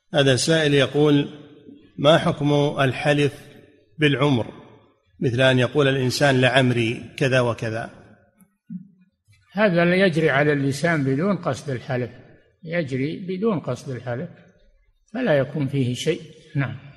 هذا سائل يقول: ما حكم الحلف بالعمر، مثل أن يقول الإنسان لعمري كذا وكذا؟ هذا لا يجري على اللسان بدون قصد الحلف، يجري بدون قصد الحلف فلا يكون فيه شيء. نعم.